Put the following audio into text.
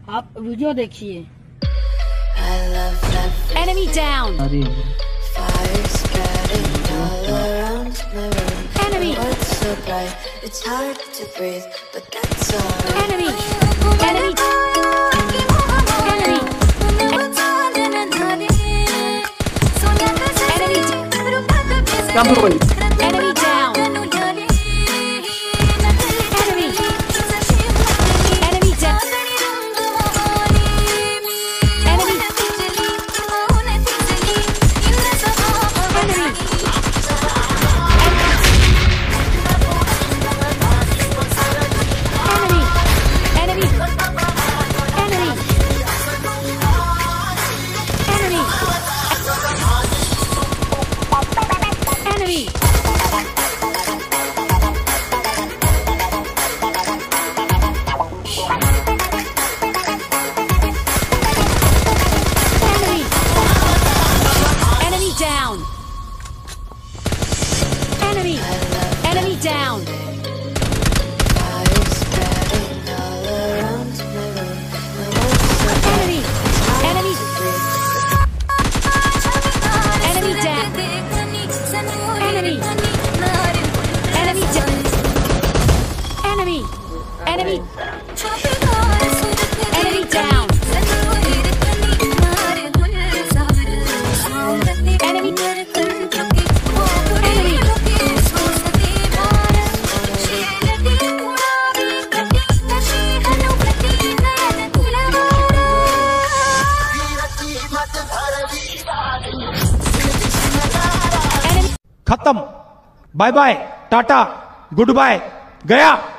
आप वीडियो देखिए। Enemy down. Enemy. Enemy. Enemy. Enemy. Enemy down. Enemy. Enemy down. Enemy down. Enemy. Enemy. Enemy down. Enemy. Enemy down. Enemy. Enemy. Enemy down. Enemy. खत्म। Bye bye, tata, goodbye, गया।